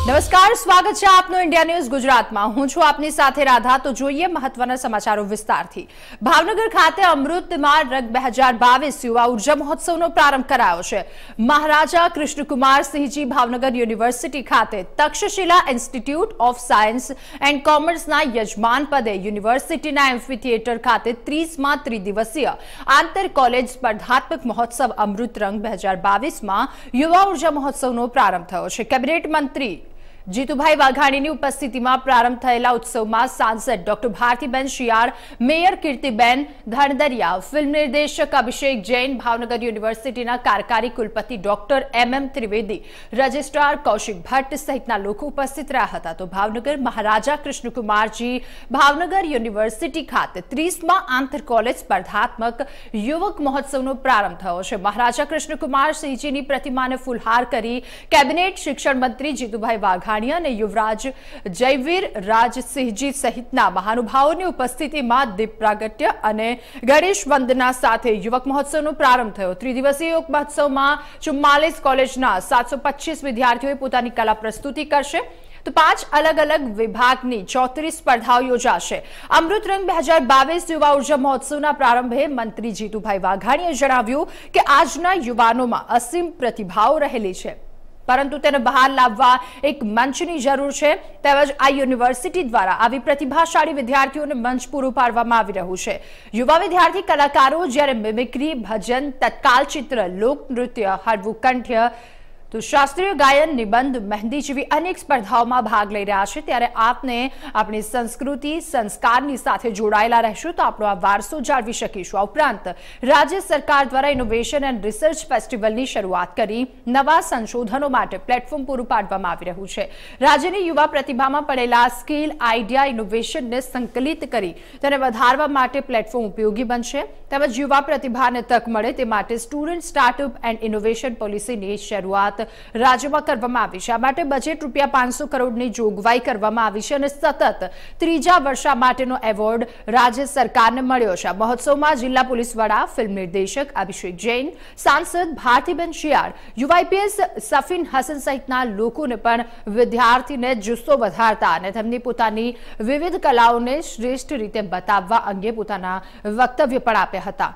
નમસ્કાર, સ્વાગત છે આપનું ઇન્ડિયા ન્યૂઝ ગુજરાતમાં। હું છું આપની સાથે રાધા। તો જોઈએ મહત્વના સમાચારો વિસ્તારથી। ભાવનગર ખાતે અમૃત માર્ગ 2022 યુવા ઉર્જા મહોત્સવનો પ્રારંભ કરાયો છે। મહારાજા કૃષ્ણકુમાર સિંહજી ભાવનગર યુનિવર્સિટી ખાતે Takshashila institute of science and કોમર્સના યજમાન પદે યુનિવર્સિટીના એમ્ફીથિયેટર ખાતે 30મા ત્રિદિવસીય આંતર કોલેજ સ્પર્ધાત્મક મહોત્સવ અમૃત રંગ 2022માં યુવા ઉર્જા મહોત્સવનો પ્રારંભ થયો છે। કેબિનેટ મંત્રી જીતુભાઈ વાઘાણીની ઉપસ્થિતિમાં પ્રારંભ થયેલા ઉત્સવમાં સાંસદ doctor Bhartiben Shiyal, mayor Kirtiben Dhandariya, film નિર્દેશક અભિષેક જૈન, ભાવનગર યુનિવર્સિટીના કાર્યકારી કુલપતિ doctor M Trivedi, registrar Kaushik Bhatt સહિતના લોકો ઉપસ્થિત રહ્યા હતા। તો ભાવનગર મહારાજા કૃષ્ણકુમારજી ભાવનગર યુનિવર્સિટી ખાતે 30મા આંતર કોલેજ સ્પર્ધાત્મક યુવક મહોત્સવનો પ્રારંભ થયો છે। મહારાજા કૃષ્ણકુમાર સિંહજીની પ્રતિમાને ફૂલહાર કરી કેબિનેટ શિક્ષણ મંત્રી જીતુભાઈ વાઘાણી અને યુવરાજ જયવીર રાજસિંહજી સહિતના મહાનુભાવોની ઉપસ્થિતિમાં દીપ પ્રાગટ્ય અને ગણેશ વંદના સાથે યુવક મહોત્સવનો પ્રારંભ થયો। ત્રિદિવસીય યુવક મહોત્સવમાં 44 કોલેજના 725 વિદ્યાર્થીઓએ પોતાની કલા પ્રસ્તુતિ કરશે। તો 5 अलग अलग વિભાગની 34 સ્પર્ધાઓ યોજાશે। અમૃત રંગ 2022 યુવા ઉર્જા મહોત્સવના પ્રારંભે મંત્રી જીતુભાઈ વાઘાણીએ જણાવ્યું કે આજના યુવાનોમાં અસીમ પ્રતિભાઓ રહેલી છે, પરંતુ તેને બહાર લાવવા એક મંચની જરૂર છે। તેમજ આ યુનિવર્સિટી દ્વારા આવી પ્રતિભાશાળી વિદ્યાર્થીઓને મંચ પૂરું પાડવામાં આવી રહ્યું છે। યુવા વિદ્યાર્થી કલાકારો જ્યારે મિમિક્રી, ભજન, તત્કાલ ચિત્ર, લોકનૃત્ય, હળવું કંઠ્ય, તો શાસ્ત્રીય ગાયન, નિબંધ, મહેંદી જેવી અનેક સ્પર્ધાઓમાં ભાગ લઈ રહ્યા છે, ત્યારે આપને આપણી સંસ્કૃતિ સંસ્કારની સાથે જોડાયેલા રહેશું તો આપણો આ વારસો જાળવી શકીશું। આ ઉપરાંત રાજ્ય સરકાર દ્વારા ઇનોવેશન એન્ડ રિસર્ચ ફેસ્ટિવલની શરૂઆત કરી નવા સંશોધનો માટે પ્લેટફોર્મ પૂરું પાડવામાં આવી રહ્યું છે। રાજ્યની યુવા પ્રતિભામાં પડેલા સ્કિલ, આઈડિયા, ઇનોવેશનને સંકલિત કરી તેને વધારવા માટે પ્લેટફોર્મ ઉપયોગી બનશે। તેમજ યુવા પ્રતિભાને તક મળે તે માટે સ્ટુડન્ટ સ્ટાર્ટઅપ એન્ડ ઇનોવેશન પોલિસીની શરૂઆત રાજ્યમાં કરવામાં આવી છે। આ માટે બજેટ ₹500 કરોડની જોગવાઈ કરવામાં આવી છે અને સતત ત્રીજા વર્ષ માટેનો એવોર્ડ રાજ્ય સરકારને મળ્યો છે। આ મહોત્સવમાં જિલ્લા પોલીસ વડા, ફિલ્મ નિર્દેશક અભિષેક જૈન, સાંસદ ભારતીબેન શિયાળ, યુવાઈપીએસ સફીન હસન સહિતના લોકોને પણ વિદ્યાર્થીને જુસ્સો વધારતા અને તેમની પોતાની વિવિધ કલાઓને શ્રેષ્ઠ રીતે બતાવવા અંગે પોતાના વક્તવ્ય પણ આપ્યા હતા।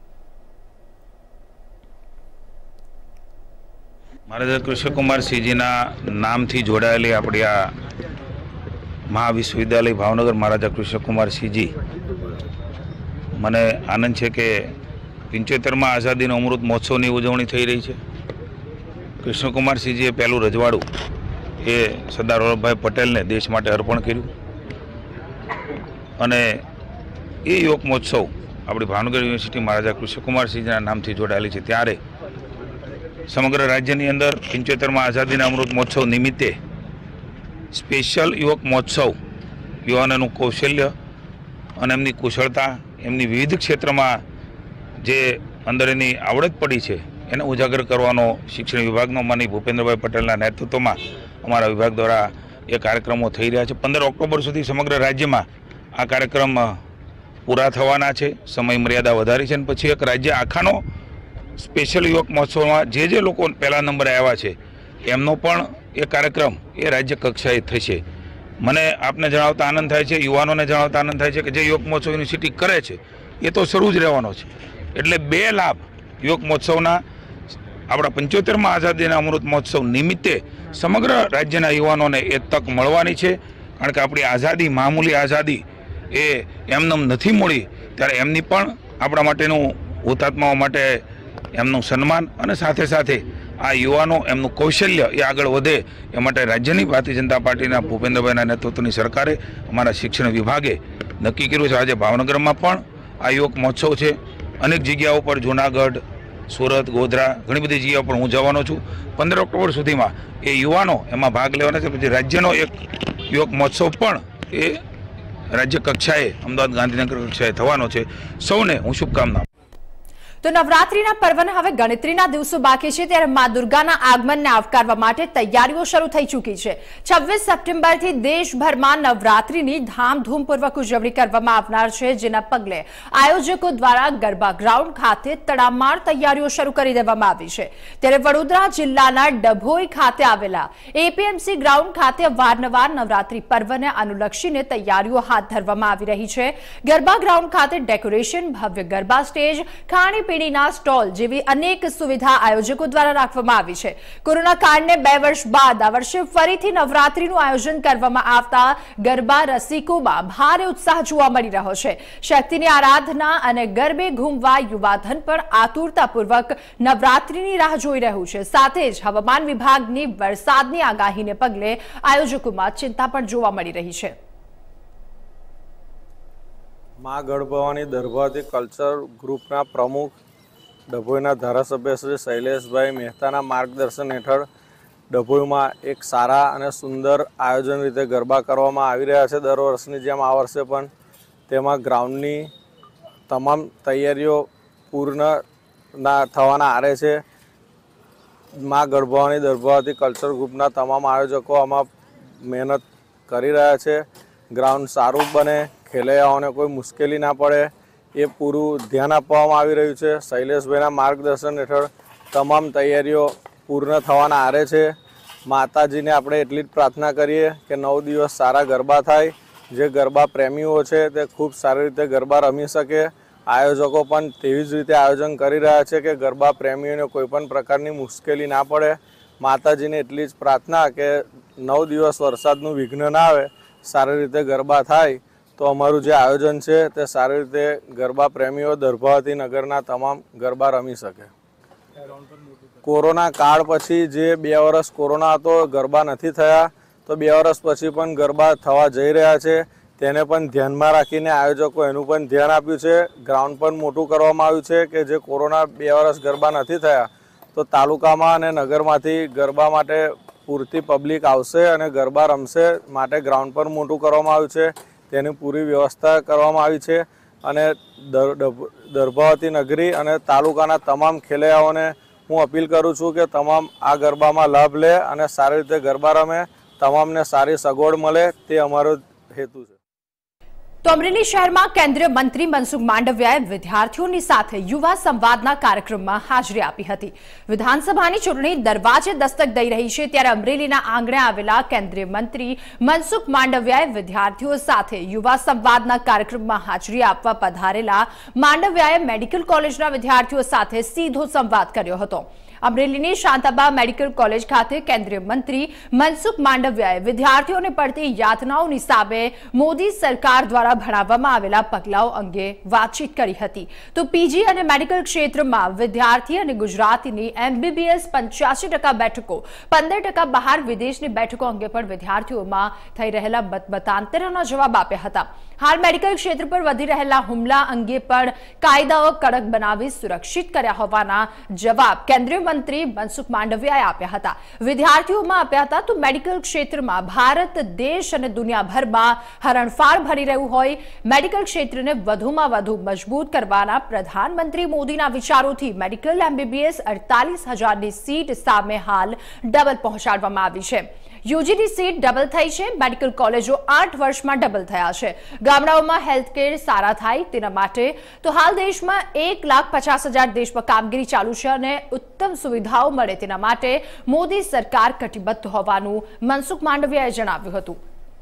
મહારાજા કૃષ્ણકુમાર સિંહજીના નામથી જોડાયેલી આપણી આ મહાવિશ્વવિદ્યાલય ભાવનગર મહારાજા કૃષ્ણકુમાર સિંહજી, મને આનંદ છે કે 75મા આઝાદીનો અમૃત મહોત્સવની ઉજવણી થઈ રહી છે। કૃષ્ણકુમાર સિંહજીએ પહેલું રજવાડું એ સરદાર વલ્લભભાઈ પટેલને દેશ માટે અર્પણ કર્યું અને એ યુવક મહોત્સવ આપણી ભાવનગર યુનિવર્સિટી મહારાજા કૃષ્ણકુમાર સિંહજીના નામથી જોડાયેલી છે। ત્યારે સમગ્ર રાજ્યની અંદર 75મા આઝાદીના અમૃત મહોત્સવ નિમિત્તે સ્પેશિયલ યુવક મહોત્સવ યુવાનોનું કૌશલ્ય અને એમની કુશળતા, એમની વિવિધ ક્ષેત્રમાં જે અંદર એની આવડત પડી છે એને ઉજાગર કરવાનો શિક્ષણ વિભાગનો માનની ભૂપેન્દ્રભાઈ પટેલના નેતૃત્વમાં અમારા વિભાગ દ્વારા એ કાર્યક્રમો થઈ રહ્યા છે। 15 ઓક્ટોબર સુધી સમગ્ર રાજ્યમાં આ કાર્યક્રમ પૂરા થવાના છે। સમય મર્યાદા વધારી છે અને પછી એક રાજ્ય આખાનો સ્પેશિયલ યુવક મહોત્સવમાં જે લોકો પહેલા નંબરે આવ્યા છે એમનો પણ એ કાર્યક્રમ એ રાજ્ય કક્ષાએ થશે। મને આપને જણાવતા આનંદ થાય છે, યુવાનોને જણાવતા આનંદ થાય છે કે જે યુવક મહોત્સવ યુનિવર્સિટી કરે છે એ તો શરૂ જ રહેવાનો છે। એટલે 2 લાભ યુવક મહોત્સવના આપણા 75મા આઝાદીના અમૃત મહોત્સવ નિમિત્તે સમગ્ર રાજ્યના યુવાનોને એ તક મળવાની છે। કારણ કે આપણી આઝાદી, મામૂલી આઝાદી એ એમનેમ નથી મળી, ત્યારે એમની પણ આપણા માટેનું હુતાત્માઓ માટે એમનું સન્માન અને સાથે સાથે આ યુવાનો એમનું કૌશલ્ય એ આગળ વધે એ માટે રાજ્યની ભારતીય જનતા પાર્ટીના ભૂપેન્દ્રભાઈના નેતૃત્વની સરકારે, અમારા શિક્ષણ વિભાગે નક્કી કર્યું છે આજે ભાવનગરમાં પણ આ યુવક મહોત્સવ છે। અનેક જગ્યાઓ પર જૂનાગઢ, સુરત, ગોધરા ઘણી બધી જગ્યાઓ પર હું જવાનો છું। 15 ઓક્ટોબર સુધીમાં એ યુવાનો એમાં ભાગ લેવાના છે। પછી રાજ્યનો એક યુવક મહોત્સવ પણ એ રાજ્ય કક્ષાએ, અમદાવાદ, ગાંધીનગર કક્ષાએ થવાનો છે। સૌને હું શુભકામના। તો નવરાત્રીના પર્વને હવે ગણતરીના દિવસો બાકી છે ત્યારે મા દુર્ગાના આગમનને આવકારવા માટે તૈયારીઓ શરૂ થઈ ચૂકી છે। 26 સપ્ટેમ્બરથી દેશભરમાં નવરાત્રીની ધામધૂમપૂર્વક ઉજવણી કરવામાં આવનાર છે, જેના પગલે આયોજકો દ્વારા ગરબા ગ્રાઉન્ડ ખાતે તડામાર તૈયારીઓ શરૂ કરી દેવામાં આવી છે। ત્યારે વડોદરા જિલ્લાના ડભોઈ ખાતે આવેલા એપીએમસી ગ્રાઉન્ડ ખાતે વારંવાર નવરાત્રી પર્વને અનુલક્ષીને તૈયારીઓ હાથ ધરવામાં આવી રહી છે। ગરબા ગ્રાઉન્ડ ખાતે ડેકોરેશન, ભવ્ય ગરબા સ્ટેજ, ખાણીપીણીના સ્ટોલ જેવી અનેક સુવિધા આયોજકો દ્વારા રાખવામાં આવી છે। કોરોના કાળને 2 વર્ષ બાદ આ વર્ષે ફરીથી નવરાત્રીનું આયોજન કરવામાં આવતા ગરબા રસિકોમાં ભારે ઉત્સાહ જોવા મળી રહ્યો છે। શક્તિની આરાધના અને ગરબે ઘૂમવા યુવાધન પણ આતુરતાપૂર્વક નવરાત્રીની રાહ જોઈ રહ્યું છે। સાથે જ હવામાન વિભાગની વરસાદની આગાહીને પગલે આયોજકોમાં ચિંતા પણ જોવા મળી રહી છે। माँ गढ़ दरभाती कल्चर ग्रुपना प्रमुख डभोईना धारासभ्य श्री शैलेषभाई मेहताना मार्गदर्शन हेठळ डभोईमां एक सारा अने सुंदर आयोजन रीते गरबा करवामां आवी रह्या छे। दर वर्षनी जेम आ वर्षे पण तेमां ग्राउंडनी तमाम तैयारीओ पूर्ण थवाना आरे छे। माँ गढ़ दरभाती कल्चर ग्रुपना तमाम आयोजको आमां मेहनत करी रह्या छे। ग्राउंड सारूं बने, खेलैयाओने कोई मुश्केली ना पड़े ए पूरुं ध्यान आपवामां आवी रह्युं छे। शैलेषभाईना मार्गदर्शन हेठळ तमाम तैयारीओ पूर्ण थवाना आरे छे। माताजीने आपणे एटली ज प्रार्थना करीए के 9 दिवस सारा गरबा थाय, जे गरबा प्रेमीओ छे ते खूब सारी रीते गरबा रमी शके। आयोजको पण तेवी ज रीते आयोजन करी रह्या छे के गरबा प्रेमीओने कोईपण प्रकारनी मुश्केली ना पड़े। माताजीने एटली ज प्रार्थना के 9 दिवस वरसादनुं विघ्न ना आवे, सारी रीते गरबा थाय तो अमारुं जे आयोजन छे ते सारी रीते गरबा प्रेमीओ दरभाती नगरना तमाम गरबा रमी शके। कोरोना काळ पछी जे 2 वर्ष कोरोना हतो, गरबा नथी थया, तो 2 वर्ष पछी पण गरबा थवा जई रह्या छे। तेने पण ध्यानमां राखीने आयोजको एनुं पण ध्यान आप्युं छे। ग्राउंड पण मोटुं करवामां आव्युं छे के जे कोरोना 2 वर्ष गरबा नथी थया तो तालुकामां अने नगरमांथी गरबा माटे पूरती पब्लिक आवशे अने गरबा रमशे, माटे ग्राउंड पण मोटुं करवामां आव्युं छे। तेनी पूरी व्यवस्था करवामां आवी छे अने दरभाती नगरी अने तालुकाना तमाम खेलैयाओने हूँ अपील करूँ छूँ के तमाम आ गरबामां लाभ ले अने सारी रीते गरबा रमे, तमामने सारी सगवड मळे ते अमारो हेतु छे। तो अमरेली शहर में केंद्रीय मंत्री मनसुख मांडवियाए विद्यार्थीओनी साथे युवा संवादना कार्यक्रम में हाजरी आपी हती। विधानसभानी चूंटणी दरवाजे दस्तक दई रही है त्यारे अमरेलीना आंगणे आवेला केंद्रीय मंत्री मनसुख मांडवियाए विद्यार्थीओ साथे युवा संवादना कार्यक्रम में हाजरी आपवा पधारेला मांडवियाए मेडिकल कॉलेजना विद्यार्थीओ साथे सीधो संवाद कर्यो हतो। अमरेलीनी शांताबा मेडिकल कॉलेज खाते केंद्रीय मंत्री मनसुख मांडवियाए विद्यार्थीओने पड़ती यातनाओनी सामे मोदी सरकार द्वारा भणाववामां आवेला पगलाओ अंगे वातचीत करी हती। तो पीजी अने मेडिकल क्षेत्र में विद्यार्थी अने गुजरातीनी एमबीबीएस 85% बेठको, 15% बहार विदेशनी बेठको अंगे पण विद्यार्थीओमां थई रहेला मतमतांतरना जवाब आप्या हता। हाल मेडिकल क्षेत्र पर वधी रहेला हुमला अंगे पण कायदाओ कड़क बनावी सुरक्षित कर्या होवाना जवाब केंद्रीय मंत्री मनसुख मांडवियाए आप्या हता। विद्यार्थीओमां आप्या हता। तो मेडिकल क्षेत्र में भारत देश अने दुनियाभर में हरणफाळ भरी रह्युं होय मेडिकल क्षेत्र ने वधुमां वधु मजबूत करवाना प्रधानमंत्री मोदीना विचारोथी मेडिकल एमबीबीएस 48,000 नी सीट सामे हाल डबल पहोंचाडवामां आवी छे। यूजीनी सीट डबल थई छे। मेडिकल कॉलेजो 8 वर्ष में डबल थया छे। गामडाओमां हेल्थकेर सारा थाय तेना माटे तो हाल देश में 1,50,000 देश में कामगीरी चालू छे अने उत्तम सुविधाओ मळे तेना माटे मोदी सरकार कटिबद्ध होवानुं मनसुख मांडवियाए जणाव्युं हतुं।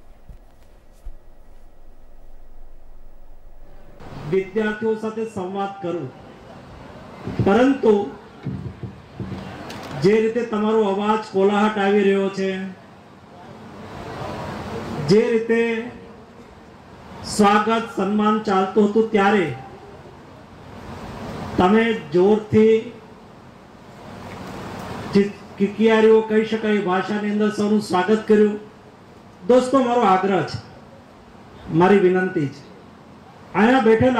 विद्यार्थीओ साथे संवाद करूं, परंतु जे रीते तमारो अवाज कोलाहट आवी रह्यो छे, जे रीते स्वागत सन्मान चालतुं हतुं त्यारे तमे जोरथी किकियारीओ कही शकाय भाषानी अंदर सौનું स्वागत कर्યું। दोस्तों मारो आग्रह छे, मारी विनंती छे, आया बैठेला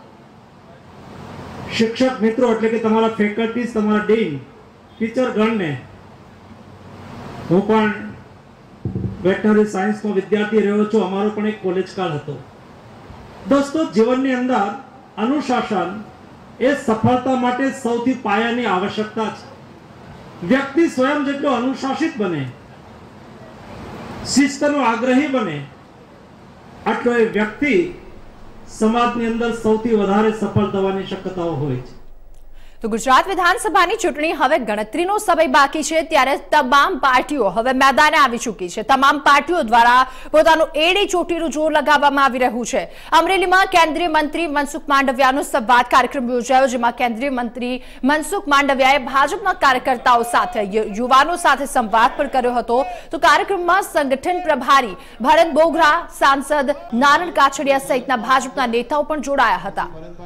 शिक्षक मित्रों એટલે કે તમારા ફેકલ્ટીઝ, તમારા ડીન, ટીચર ગણને હું પણ વેટનરી સાયન્સનો વિદ્યાર્થી રહ્યો છું। અમારો પણ એક કોલેજ કાળ હતો। दोस्तों जीवन ની અંદર अनुशासन એ સફળતા માટે સૌથી પાયાની આવશ્યકતા છે. વ્યક્તિ સ્વયં જેટલો અનુશાસિત બને, શિસ્તનો આગ્રહી બને, આટલો એ વ્યક્તિ સમાજની અંદર સૌથી વધારે સફળ થવાની શક્યતાઓ હોય છે. તો ગુજરાત વિધાનસભાની ચૂંટણી હવે ગણતરીનો સમય બાકી છે, ત્યારે તમામ પાર્ટીઓ હવે મેદાને આવી ચૂકી છે. તમામ પાર્ટીઓ દ્વારા પોતાનું એડી ચોટીનું જોર લગાવવામાં આવી રહ્યું છે. અમરેલીમાં કેન્દ્રીય મંત્રી મનસુખ માંડવિયાનો સંવાદ કાર્યક્રમ યોજાયો, જેમાં કેન્દ્રીય મંત્રી મનસુખ માંડવિયાએ ભાજપના કાર્યકર્તાઓ સાથે, યુવાનો સાથે સંવાદ પણ કર્યો હતો. તો કાર્યક્રમમાં સંગઠન પ્રભારી ભરત બોગરા, સાંસદ નારણ કાછડિયા સહિતના ભાજપના નેતાઓ પણ જોડાયા હતા.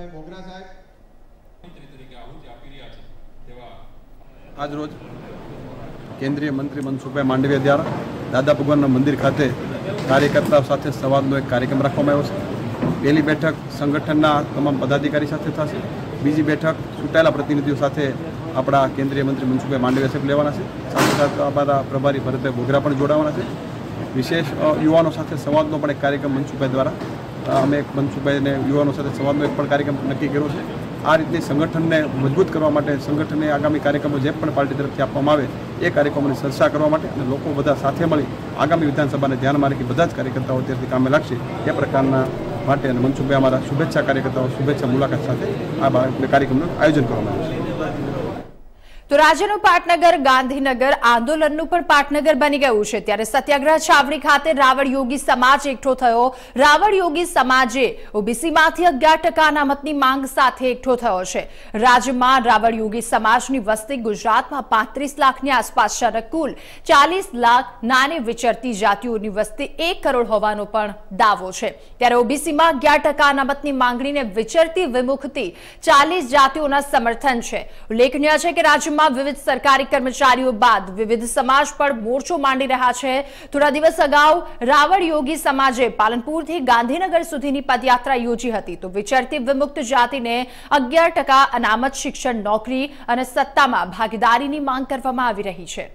આજ રોજ કેન્દ્રીય મંત્રી મનસુખભાઈ માંડવિયા દ્વારા દાદા ભગવાનના મંદિર ખાતે કાર્યકર્તાઓ સાથે સંવાદનો એક કાર્યક્રમ રાખવામાં આવ્યો છે. પહેલી બેઠક સંગઠનના તમામ પદાધિકારી સાથે થશે. બીજી બેઠક ચૂંટાયેલા પ્રતિનિધિઓ સાથે આપણા કેન્દ્રીય મંત્રી મનસુખભાઈ માંડવિયા સાહેબ લેવાના છે. સાથે સાથે અમારા પ્રભારી ભરતભાઈ બોગરા પણ જોડાવાના છે. વિશેષ યુવાનો સાથે સંવાદનો પણ એક કાર્યક્રમ મનસુખભાઈ દ્વારા અમે મનસુખભાઈને યુવાનો સાથે સંવાદનો એક પણ કાર્યક્રમ નક્કી કર્યો છે. આ રીતની સંગઠનને મજબૂત કરવા માટે, સંગઠનને આગામી કાર્યક્રમો જે પણ પાર્ટી તરફથી આપવામાં આવે એ કાર્યક્રમોની ચર્ચા કરવા માટે અને લોકો બધા સાથે મળી આગામી વિધાનસભાને ધ્યાનમાં રાખી બધા જ કાર્યકર્તાઓ અત્યારથી કામે લાગશે એ પ્રકારના માટે અને મનસુખભાઈ અમારા શુભેચ્છા કાર્યકર્તાઓ શુભેચ્છા મુલાકાત સાથે આ કાર્યક્રમનું આયોજન કરવામાં આવ્યું છે. તો રાજ્યનું પાટનગર ગાંધીનગર આંદોલનનું પણ પાટનગર બની ગયું છે, ત્યારે સત્યાગ્રહ છાવણી ખાતે રાવળ યોગી સમાજ એકઠો થયો. રાવળ યોગી સમાજે ઓબીસીમાંથી 11% અનામતની માંગ સાથે એકઠો થયો છે. રાજ્યમાં રાવળ યોગી સમાજની વસ્તી ગુજરાતમાં 35 લાખની આસપાસ છે અને કુલ 40 લાખ નાની વિચરતી જાતિઓની વસ્તી 1 કરોડ હોવાનો પણ દાવો છે. ત્યારે ઓબીસીમાં 11% અનામતની માંગણીને વિચરતી વિમુખતી 40 જાતિઓના સમર્થન છે. ઉલ્લેખનીય છે કે રાજ્ય વિવિધ સરકારી કર્મચારીઓ બાદ વિવિધ સમાજ પણ મોરચો માંડી રહ્યા છે. થોડા દિવસ અગાઉ રાવળ યોગી સમાજે પાલનપુરથી ગાંધીનગર સુધીની પદયાત્રા યોજી હતી. તો વિચરતી વિમુક્ત જાતિને 11% અનામત, શિક્ષણ, નોકરી અને સત્તામાં ભાગીદારીની માંગ કરવામાં આવી રહી છે.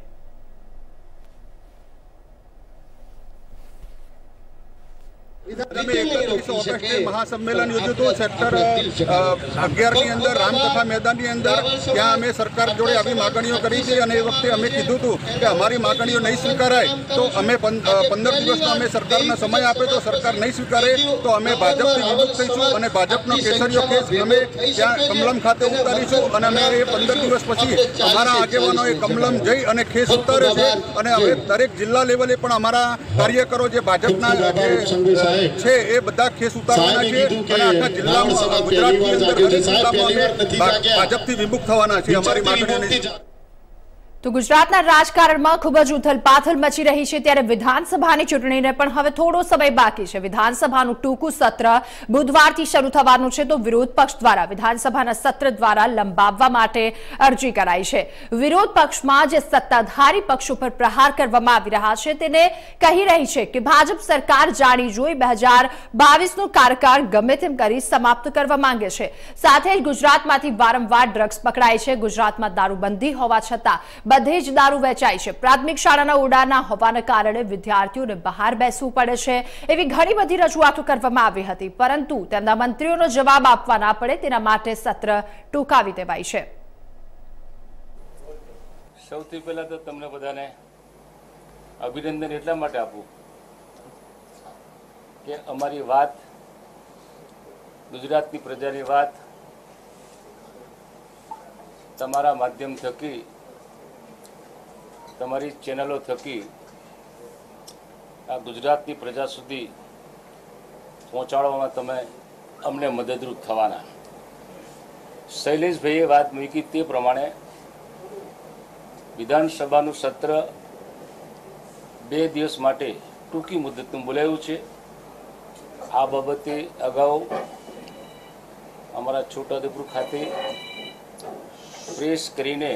મહાસંમેલન યોજ્યું હતું સેક્ટર 11 ની અંદર રામકથા મેદાનની અંદર. ત્યાં અમે સરકાર જોડે આવી માગણીઓ કરી છે અને એ વખતે અમે કીધું હતું કે અમારી માગણીઓ નહીં સ્વીકારાય તો અમે 15 દિવસનો અમે સરકારને સમય આપે તો સરકાર નહીં સ્વીકારે તો અમે ભાજપથી વિમુખ થઈશું અને ભાજપનો કેસરીયો કેસ અમે ત્યાં કમલમ ખાતે ઉતારીશું અને અમે એ 15 દિવસ પછી અમારા આગેવાનોએ કમલમ જઈ અને કેસ ઉતાર્યો છે અને હવે દરેક જિલ્લા લેવલે પણ અમારા કાર્યકરો જે ભાજપના છે એ બધા કેસ ઉતારવાના છે અને આખા જિલ્લામાં ગુજરાતની અંદર દરેક જિલ્લામાં અમે ભાજપથી વિમુખ થવાના છે. અમારી માગણીઓની તો ગુજરાતના રાજકારણમાં ખૂબ જ ઉથલપાથલ મચી રહી છે, ત્યારે વિધાનસભાની ચૂંટણીને પણ હવે થોડો સમય બાકી છે. વિધાનસભાનું ટૂંકું સત્ર બુધવારથી શરૂ થવાનું છે. તો વિરોધ પક્ષ દ્વારા વિધાનસભાના સત્ર દ્વારા લંબાવવા માટે અરજી કરાઈ છે. વિરોધ પક્ષમાં જે સત્તાધારી પક્ષ ઉપર પ્રહાર કરવામાં આવી રહ્યા છે તેને કહી રહી છે કે ભાજપ સરકાર જાણી જોઈ 2022નો કાર્યકાળ ગમે તેમ કરી સમાપ્ત કરવા માંગે છે. સાથે જ ગુજરાતમાંથી વારંવાર ડ્રગ્સ પકડાય છે. ગુજરાતમાં દારૂબંધી હોવા છતાં બધે જ દારૂ વેચાય છે. પ્રાથમિક શાળાના ઓરડાના હોવાના કારણે વિદ્યાર્થીઓને બહાર બેસવું પડે છે. એવી ઘણી બધી રજૂઆતો કરવામાં આવી હતી, પરંતુ તેમના મંત્રીઓનો જવાબ આપવા ના પડે તેના માટે સત્ર ટૂંકાવી દેવાય છે. સૌથી પહેલા તો તમને બધાને અભિનંદન એટલા માટે આપું કે અમારી વાત, ગુજરાતની પ્રજાની વાત તમારા માધ્યમ થકી, તમારી ચેનલો થકી આ ગુજરાતની પ્રજા સુધી પહોંચાડવામાં તમે અમને મદદરૂપ થવાના. શૈલેષભાઈએ વાત મૂકી તે પ્રમાણે વિધાનસભાનું સત્ર 2 દિવસ માટે ટૂંકી મુદતનું બોલાવ્યું છે. આ બાબતે અગાઉ અમારા છોટાઉદેપુર ખાતે પ્રેસ કરીને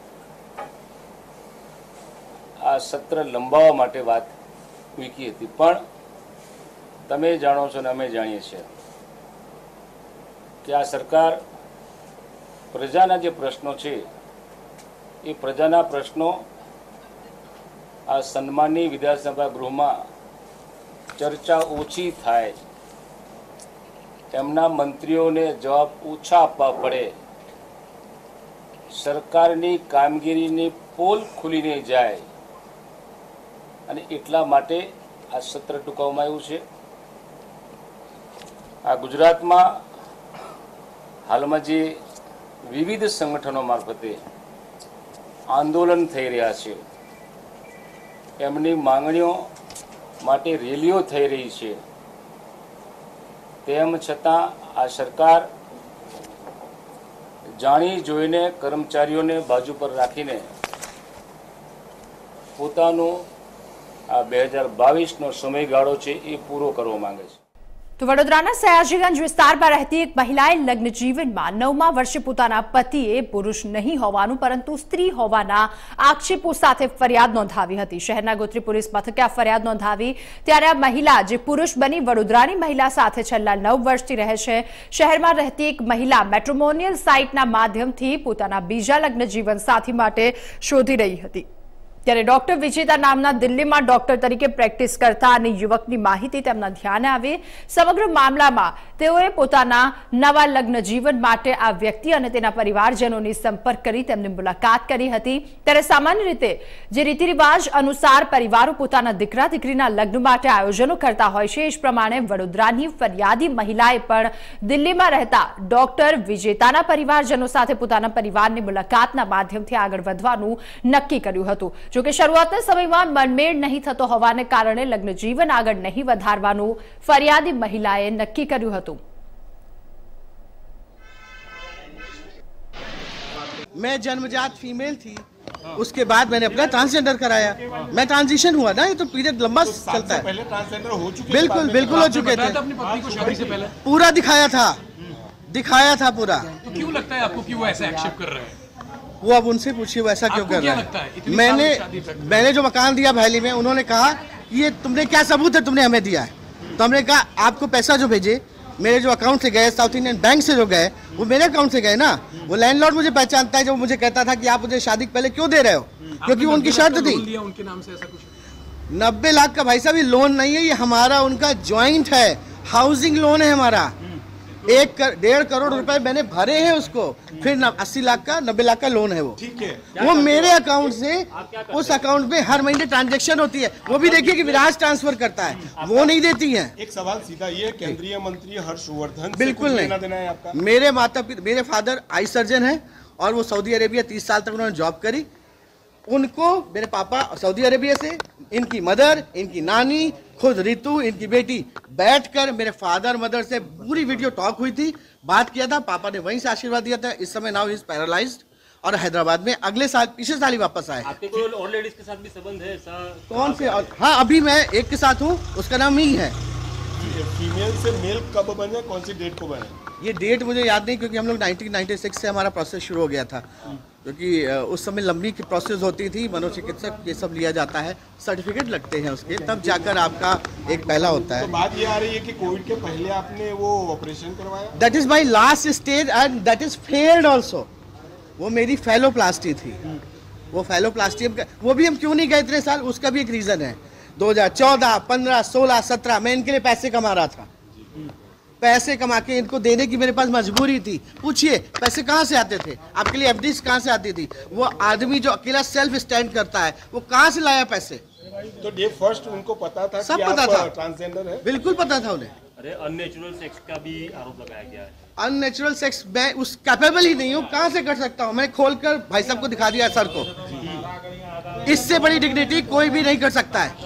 આ સત્ર લંબાવવા માટે વાત મૂકી હતી, પણ તમે જાણો છો ને અમે જાણીએ છીએ કે આ સરકાર પ્રજાના જે પ્રશ્નો છે એ પ્રજાના પ્રશ્નો આ સન્માનની વિધાનસભા ગૃહમાં ચર્ચા ઓછી થાય એમના મંત્રીઓને જવાબ ઓછા આપવા પડે, સરકારની કામગીરીની પોલ ખુલીને જાય અને એટલા માટે આ સત્ર ટૂંકાવવામાં આવ્યું છે. આ ગુજરાતમાં હાલમાં જે વિવિધ સંગઠનો મારફતે આંદોલન થઈ રહ્યા છે, એમની માંગણીઓ માટે રેલીઓ થઈ રહી છે, તેમ છતાં આ સરકાર જાણી જોઈને કર્મચારીઓને બાજુ પર રાખીને પોતાનો આ 2022નો સમયગાળો છે એ પૂરો કરવા માંગે છે. તો વડોદરાના સયાજીગંજ વિસ્તારમાં રહેતી એક મહિલાએ લગ્ન જીવનમાં 9મા વર્ષે પોતાના પતિએ પુરુષ નહીં હોવાનું પરંતુ સ્ત્રી હોવાના આક્ષેપો સાથે ફરિયાદ નોંધાવી હતી. શહેરના ગોત્રી પોલીસ મથકે આ ફરિયાદ નોંધાવી ત્યારે આ મહિલા જે પુરુષ બની વડોદરાની મહિલા સાથે છેલ્લા 9 વર્ષથી રહે છે. શહેરમાં રહેતી એક મહિલા મેટ્રિમોનિયલ સાઇટના માધ્યમથી પોતાના બીજા લગ્ન જીવન સાથી માટે શોધી રહી હતી. ત્યારે ડોક્ટર વિજેતા નામના દિલ્હીમાં ડોક્ટર તરીકે પ્રેક્ટિસ કરતા અને યુવકની માહિતી તેમના ધ્યાને આવી. સમગ્ર મામલામાં તેઓએ પોતાના નવા લગ્ન જીવન માટે આ વ્યક્તિ અને તેના પરિવારજનોની સંપર્ક કરી તેમની મુલાકાત કરી હતી. ત્યારે સામાન્ય રીતે જે રીતિરિવાજ અનુસાર પરિવારો પોતાના દીકરા દીકરીના લગ્ન માટે આયોજનો કરતા હોય છે, એ જ પ્રમાણે વડોદરાની ફરિયાદી મહિલાએ પણ દિલ્હીમાં રહેતા ડોક્ટર વિજેતાના પરિવારજનો સાથે પોતાના પરિવારની મુલાકાતના માધ્યમથી આગળ વધવાનું નક્કી કર્યું હતું. જોકે શરૂઆતના સમયમાં મનમેળ નહીં થતો હોવાને કારણે લગ્ન જીવન આગળ નહીં વધારવાનું ફરિયાદી મહિલાએ નક્કી કર્યું હતું. मैं जन्मजात फीमेल थी, उसके बाद मैंने अपना ट्रांसजेंडर कराया. मैं ट्रांजिशन हुआ ना, ये तो पीरियड लंबा चलता है. पहले ट्रांसजेंडर हो चुके बिल्कुल बिल्कुल हो चुके थे. अपनी पत्नी को शादी से पहले पूरा दिखाया था पूरा. तो क्यों लगता है आपको कि वो ऐसा एक्सेप्ट कर रहे हैं? वो अब उनसे पूछिए वो ऐसा क्यों कर रहा लगता है? है. मैंने जो मकान दिया भैली में, उन्होंने कहा ये तुमने क्या सबूत है तुमने हमें दिया है. तो हमने कहा आपको पैसा जो भेजे मेरे जो अकाउंट से गए, साउथ इंडियन बैंक से जो गए, वो मेरे अकाउंट से गए ना. वो लैंडलॉर्ड मुझे पहचानता है, जो मुझे कहता था कि आप मुझे शादी के पहले क्यों दे रहे हो, क्योंकि वो उनकी शर्त थी. उनके नाम से ऐसा कुछ 90 लाख का भाई साहब ये लोन नहीं है, ये हमारा उनका ज्वाइंट है. हाउसिंग लोन है हमारा. 1.5 करोड़ रुपए मैंने भरे हैं उसको, फिर 80 लाख का 90 लाख का लोन है वो. ठीक है. वो मेरे अकाउंट से उस अकाउंट में हर महीने ट्रांजैक्शन होती है. वो भी देखिए कि विराज ट्रांसफर करता है, वो नहीं देती है. एक सवाल सीधा ये, केंद्रीय मंत्री हर्षवर्धन बिल्कुल नहीं. देना है आपका? मेरे माता पिता, मेरे फादर आई सर्जन है और वो सऊदी अरेबिया 30 साल तक उन्होंने जॉब करी. उनको मेरे पापा सऊदी अरेबिया से, इनकी मदर, इनकी नानी, खुद रितु, इनकी बेटी बैठकर मेरे फादर मदर से पूरी वीडियो टॉक हुई थी, बात किया था. पापा ने वहीं से आशीर्वाद दिया था. इस समय नाउ इज पैरालाइज्ड और हैदराबाद में अगले साल पिछले साल ही वापस आए. आपके कोई और लेडीज के साथ भी संबंध है ऐसा? कौन से? हाँ अभी मैं एक के साथ हूँ, उसका नाम मी है. फीमेल से मेल कब बने, कौन सी डेट को बने? ये डेट मुझे याद नहीं, क्योंकि हम लोग 1996 से हमारा प्रोसेस शुरू हो गया था. क्योंकि उस समय लंबी की प्रोसेस होती थी, मनोचिकित्सक ये सब लिया जाता है, सर्टिफिकेट लगते हैं उसके, तब जाकर आपका एक पहला होता है. तो बात ये आ रही है कि कोविड के पहले आपने वो ऑपरेशन करवाया? That is my last stage and that is failed also. वो मेरी फेलोप्लास्टी थी. वो फेलोप्लास्टी वो भी हम क्यों नहीं गए इतने साल, उसका भी एक रीजन है. 2014, 15, 16, 17 मैं इनके लिए पैसे कमा रहा था. पैसे कमा के इनको देने की मेरे पास मजबूरी थी. पूछिए पैसे कहाँ से आते थे आपके लिए, एफडीज कहाँ से आती थी. वो आदमी जो अकेला सेल्फ स्टैंड करता है वो कहाँ से लाया पैसे. तो डे फर्स्ट उनको पता था सब कि पता आप था, ट्रांसजेंडर है? बिल्कुल पता था उन्हें. अरे अननेचुरल सेक्स का भी आरोप लगाया गया है. अननेचुरल सेक्स मैं उस कैपेबल ही नहीं हूँ, कहाँ से कर सकता हूँ. मैं खोलकर भाई साहब को दिखा दिया सर को. इससे बड़ी डिग्निटी कोई भी नहीं कर सकता है.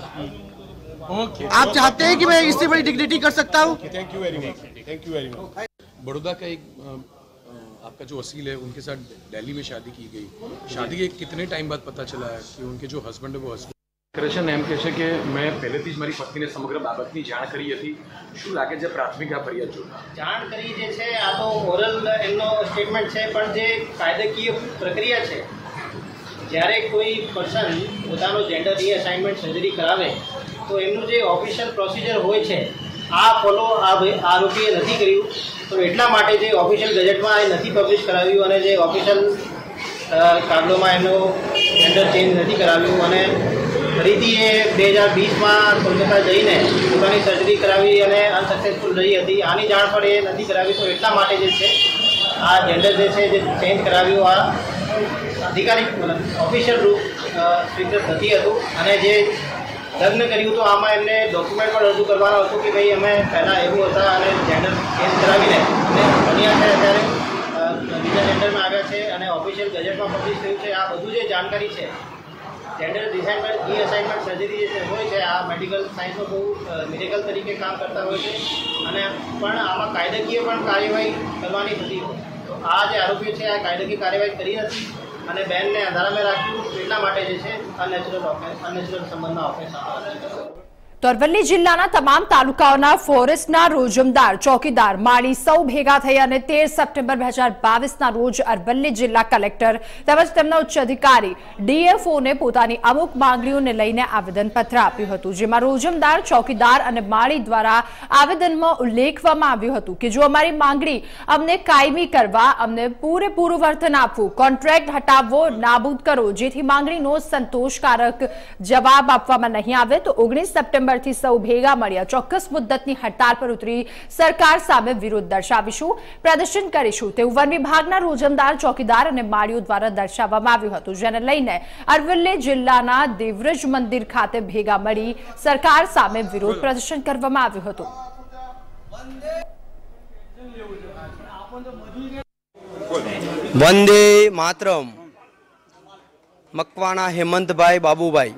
आप चाहते हैं कि मैं इससे बड़ी डिग्निटी कर सकता हूँ? Thank you very much. Thank you very much. Baroda का एक आपका जो वसील है उनके साथ दिल्ली में शादी की गई. शादी के कितने टाइम बाद पता चला है कि उनके जो हस्बैंड है वो हस्बैंड કૃષ્ણ એમ કહે છે કે મેં પહેલેથી જ મારી પત્નીને સમગ્ર બાબતની જાણ કરી હતી. શું લાગે છે પ્રાથમિક આ ફરિયાદ જોતા? જાણ કરી જે છે આ તો ઓરલ એમનો સ્ટેટમેન્ટ છે, પણ જે કાયદાકીય પ્રક્રિયા છે, જ્યારે કોઈ પર્સન પોતાનો જેન્ડર રીઅસાઇનમેન્ટ સર્જરી કરાવે તો એમનું જે ઓફિશિયલ પ્રોસિજર હોય છે આ ફોલો આરોપીએ નથી કર્યું. તો એટલા માટે જે ઓફિશિયલ ગેજેટમાં એ નથી પબ્લિશ કરાવ્યું અને જે ઓફિશિયલ કાગળોમાં એમનો જેન્ડર ચેન્જ નથી કરાવ્યું અને ફરીથી એ 2020માં કોલકાતા જઈને પોતાની સર્જરી કરાવી અને અનસક્સેસફુલ રહી હતી. આની જાણ પણ એ નથી કરાવી, તો એટલા માટે જે છે આ જેન્ડર જે છે જે ચેન્જ કરાવ્યું આ અધિકારિક ઓફિશિયલ રૂપ સ્વીકૃત નથી હતું. અને જે લગ્ન કર્યું તો આમાં એમને ડોક્યુમેન્ટ પણ રજૂ કરવાનું હતું કે ભાઈ અમે પહેલાં એવું હતા અને જેન્ડર ચેન્જ કરાવીને અને બન્યા છે, અત્યારે બીજા જેન્ડરમાં આવ્યા છે અને ઓફિશિયલ ગેઝેટમાં પબ્લિશ થયું છે. આ બધું જે જાણકારી છે જેન્ડર રિઅસાઇનમેન્ટ સર્જરી જે હોય છે આ મેડિકલ સાયન્સમાં બહુ મિરેકલ તરીકે કામ કરતા હોય છે અને પણ આમાં કાયદાકીય પણ કાર્યવાહી કરવાની થતી હોય. તો આ જે આરોપીઓ છે આ કાયદાકીય કાર્યવાહી કરી નથી અને બેનને અંધારામાં રાખ્યું, એટલા માટે જે છે અનનેચરલ સંબંધના ઓફેન્સ. તો અરવલ્લી જિલ્લાના તમામ તાલુકાઓના ફોરેસ્ટના રોજમદાર ચોકીદાર માળી સૌ ભેગા થઈ અને 13 સપ્ટેમ્બર 2022ના રોજ અરવલ્લી જિલ્લા કલેક્ટર તેમજ તેમના ઉચ્ચ અધિકારી ડીએફઓને પોતાની અમુક માંગણીઓને લઈને આવેદનપત્ર આપ્યું હતું. જેમાં રોજમદાર ચોકીદાર અને માળી દ્વારા આવેદનમાં ઉલ્લેખવામાં આવ્યું હતું કે જો અમારી માંગણી અમને કાયમી કરવા, અમને પૂરેપૂરું વર્તન આપવું, કોન્ટ્રાક્ટ હટાવવો, નાબૂદ કરો, જેથી માંગણીનો સંતોષકારક જવાબ આપવામાં નહીં આવે તો 19 સપ્ટેમ્બર થી સૌ ભેગા મળ્યા ચોક્કસ મુદ્દતની હડતાળ પર ઉતરી સરકાર સામે વિરોધ દર્શાવીશું, પ્રદર્શન કરીશું તેવું વન વિભાગના રોજમદાર ચોકીદાર અને માળીઓ દ્વારા દર્શાવવામાં આવ્યું હતું. જેને લઈને અરવલ્લી જિલ્લાના દેવરજ મંદિર ખાતે ભેગા મળી સરકાર સામે વિરોધ પ્રદર્શન કરવામાં આવ્યું હતું. વંદે માતરમ. મકવાણા હેમંતભાઈ બાબુભાઈ.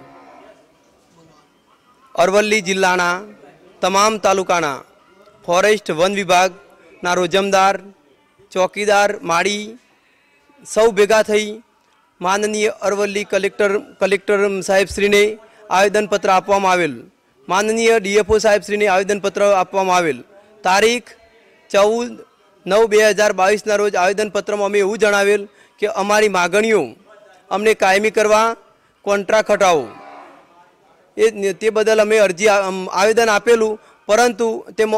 અરવલ્લી જિલ્લાના તમામ તાલુકાના ફોરેસ્ટ વન વિભાગના રોજમદાર ચોકીદાર માળી સૌ ભેગા થઈ માનનીય અરવલ્લી કલેક્ટર સાહેબશ્રીને આવેદનપત્ર આપવામાં આવેલ. માનનીય ડીએફઓ સાહેબશ્રીને આવેદનપત્ર આપવામાં આવેલ. તારીખ 14/9/2022ના રોજ આવેદનપત્રમાં અમે એવું જણાવેલ કે અમારી માગણીઓ અમને કાયમી કરવા, કોન્ટ્રાક્ટ હટાવો તે બદલ અમે અરજી આવેદન આપેલું, પરંતુ તેમાં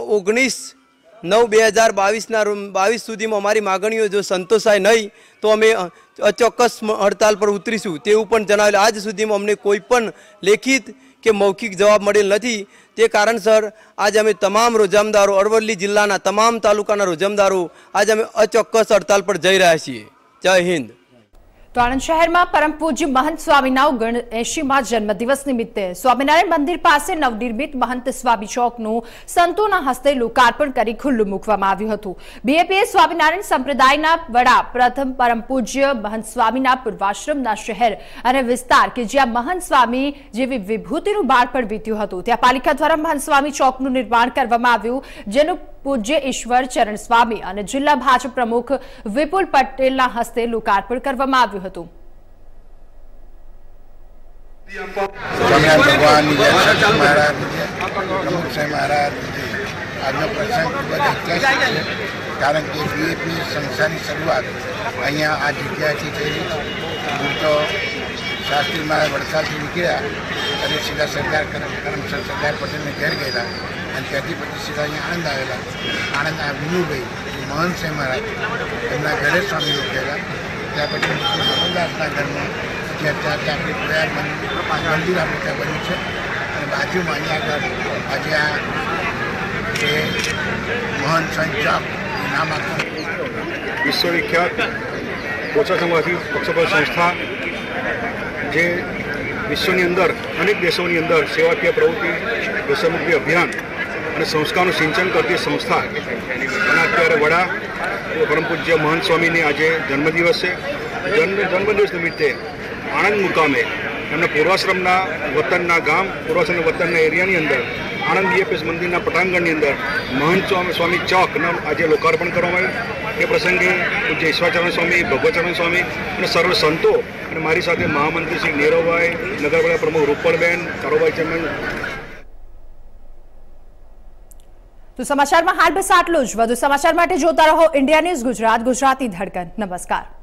19/9/2022 સુધીમાં અમારી માગણીઓ જો સંતોષાય નહીં તો અમે અચોક્કસ હડતાલ પર ઉતરીશું તેવું પણ જણાવેલ. આજ સુધીમાં અમને કોઈ પણ લેખિત કે મૌખિક જવાબ મળેલ નથી. તે કારણસર આજે અમે તમામ રોજમદારો, અરવલ્લી જિલ્લાના તમામ તાલુકાના રોજમદારો આજે અમે અચોક્કસ હડતાલ પર જઈ રહ્યા છીએ. જય હિન્દ. તો આણંદ શહેરમાં પરમ પૂજ્ય મહંત સ્વામીના 79મા જન્મદિવસ નિમિત્તે સ્વામિનારાયણ મંદિર પાસે નવનિર્મિત મહંત સ્વામી ચોકનું સંતોના હસ્તે લોકાર્પણ કરી ખુલ્લું મૂકવામાં આવ્યું હતું. બીએપીએ સ્વામિનારાયણ સંપ્રદાયના વડા પ્રથમ પરમ પૂજ્ય મહંત સ્વામીના પૂર્વાશ્રમના શહેર અને વિસ્તાર કે જ્યાં મહંત સ્વામી જેવી વિભૂતિનું બાળપણ વીત્યું હતું ત્યાં પાલિકા દ્વારા મહંત સ્વામી ચોકનું નિર્માણ કરવામાં આવ્યું, જેનું પૂજ્ય ઈશ્વર ચરણ સ્વામી અને જિલ્લા ભાજપ પ્રમુખ વિપુલ પટેલના હસ્તે લોકાર્પણ કરવામાં આવ્યું હતું. સ્વામિનારાયણ ભગવાન મહારાજ પ્રમુખ સાહેબ મહારાજ આજનો પ્રસંગ ખૂબ જ ઐતિહાસિક છે, કારણ કે બીએપી સંસ્થાની શરૂઆત અહીંયા આ જગ્યાએથી થઈ. તો શાસ્ત્રી મહારાજ વડસાલથી નીકળ્યા અને સીધા સરદાર કરમસદ સરદાર પટેલને ઘેર ગયેલા અને ત્યાંથી પછી સીધા અહીંયા આણંદ આવેલા. આણંદ આ વિનુભાઈ મહંત સાહેબ મહારાજ એમના ઘરે સ્વામી રોકેલા. ત્યાં પછી મોહનદાસના ઘરમાં જ્યાં આપણી મંદિર આપણે ત્યાં બન્યું છે અને બાજુમાં અહીંયા આગળ આજે આ જે મહંત સ્વામી ચોક નામ આપ્યું. વિશ્વવિખ્યાત પોચા સમાજની પક્ષપર સંસ્થા જે વિશ્વની અંદર અનેક દેશોની અંદર સેવાકીય પ્રવૃત્તિ, દેશમુક્તિ અભિયાન અને સંસ્કારનું સિંચન કરતી સંસ્થા અને અત્યારે વડા પરમ પૂજ્ય મહંત સ્વામીની આજે જન્મદિવસ છે. જન્મદિવસ નિમિત્તે આણંદ મુકામે એમના પૂર્વાશ્રમના વતનના ગામ, પૂર્વાશ્રમના વતનના એરિયાની અંદર આણંદ બીએપીએસ મંદિરના પટાંગણની અંદર મહંત સ્વામી ચોકનું આજે લોકાર્પણ કરવામાં આવ્યું. એ પ્રસંગે પૂજ્ય ઈશ્વરચરણ સ્વામી, ભગવચરણ સ્વામી અને સર્વ સંતો અને મારી સાથે મહામંત્રી શ્રી નીરવભાઈ, નગરપાલિકા પ્રમુખ રૂપલબેન, કારોબારી ચેરમેન. તો સમાચારમાં હાલ બસ આટલું જ. વધુ સમાચાર માટે જોતા રહો ઇન્ડિયા ન્યૂઝ ગુજરાત, ગુજરાતી ધડકન. નમસ્કાર.